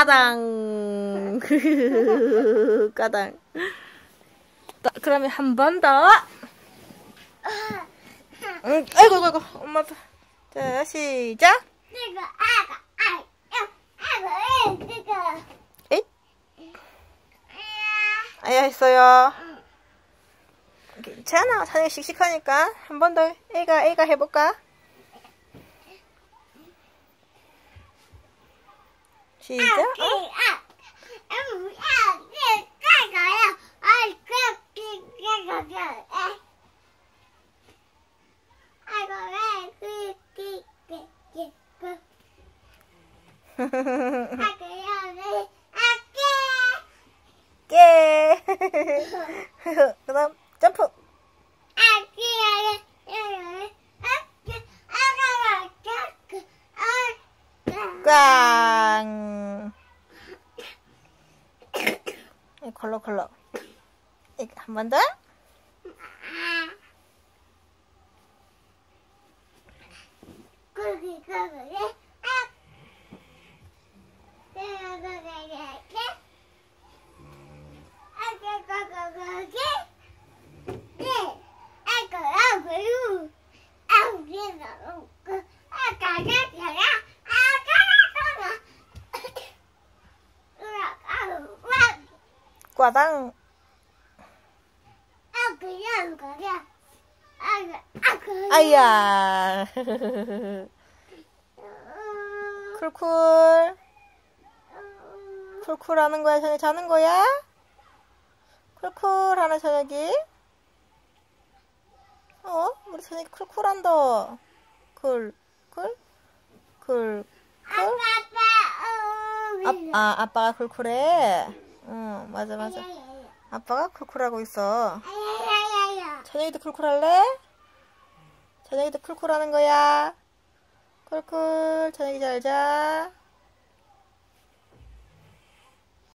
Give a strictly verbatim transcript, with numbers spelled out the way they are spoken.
까당. 까당. 그러면 한 번 더. 응, 아이고, 아이고, 아이고, 엄마. 자, 시작. 이거 아가, 아이, 아가, 이거. 에잇? 아야 했어요. 괜찮아. 사장님 씩씩하니까. 한 번 더. 애가, 애가 해볼까? 시작. 어? 깨. 그 다음 점프. 꽝. 컬러 컬러. 한 번 더. 꽈당. 아야. 쿨쿨. 쿨쿨 하는 거야? 저녁 자는 거야? 쿨쿨 하나 저녁이? 어? 우리 저녁이 쿨쿨 한다. 쿨, 쿨, 쿨, 쿨. 아, 아, 아빠가 쿨쿨해? 응, 맞아, 맞아. 아빠가 쿨쿨하고 있어. 저녁이도 쿨쿨할래? 저녁이도 쿨쿨하는 거야. 쿨쿨, 저녁이 잘 자.